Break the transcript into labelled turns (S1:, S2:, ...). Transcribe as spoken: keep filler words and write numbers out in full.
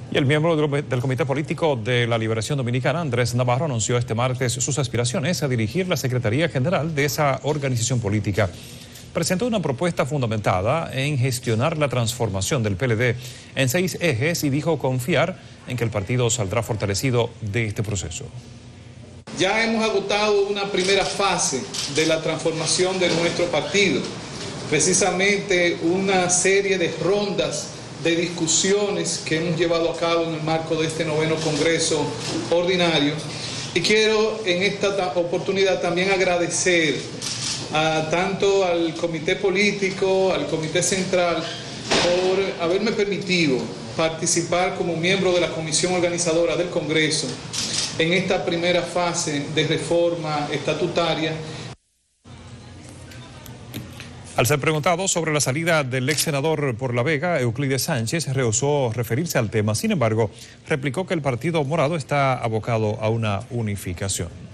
S1: Y el miembro del Comité Político de la Liberación Dominicana, Andrés Navarro, anunció este martes sus aspiraciones a dirigir la Secretaría General de esa organización política. Presentó una propuesta fundamentada en gestionar la transformación del P L D en seis ejes y dijo confiar en que el partido saldrá fortalecido de este proceso.
S2: Ya hemos agotado una primera fase de la transformación de nuestro partido, precisamente una serie de rondas de discusiones que hemos llevado a cabo en el marco de este noveno Congreso Ordinario. Y quiero en esta oportunidad también agradecer a, tanto al Comité Político, al Comité Central, por haberme permitido participar como miembro de la Comisión Organizadora del Congreso en esta primera fase de reforma estatutaria.
S1: Al ser preguntado sobre la salida del ex senador por La Vega, Euclides Sánchez rehusó referirse al tema. Sin embargo, replicó que el Partido Morado está abocado a una unificación.